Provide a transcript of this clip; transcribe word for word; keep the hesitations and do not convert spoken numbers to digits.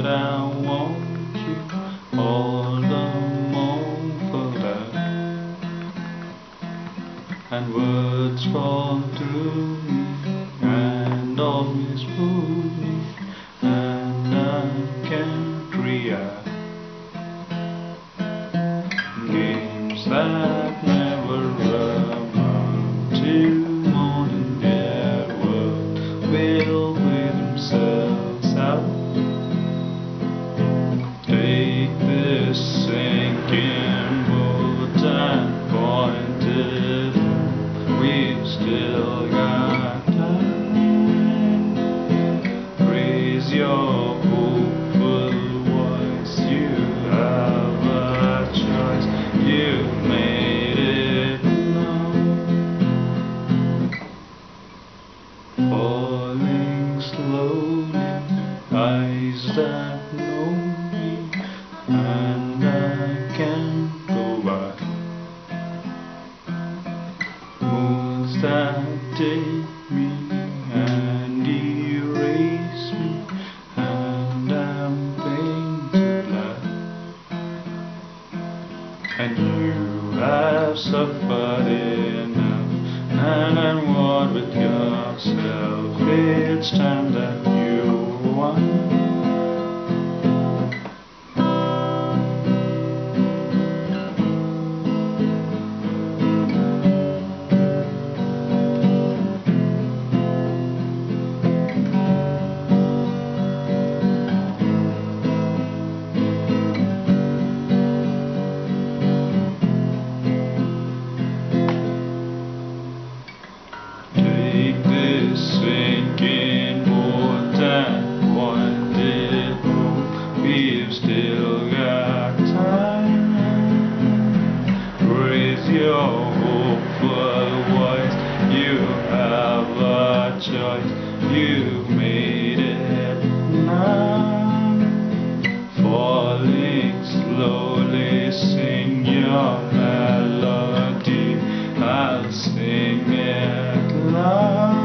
but I want you all the more for that. And words fall through me and always fool me, and I can't react. Games that never amount to more than their worth will wear themselves out. Take this sinking boat and point it. We've still got time. Raise your hopeful voice. You have a choice. You've made it now. Falling slowly, eyes that know me, and I can't go back. Moons that take me and erase me, and I'm painted black. And you have suffered enough, and I'm one with yourself. It's time that you won. Take this sinking boat and point it home. We've still got time. Raise your hopeful voice. You have a choice. You've made it now. Falling slowly, sing your melody. I'll sing it loud.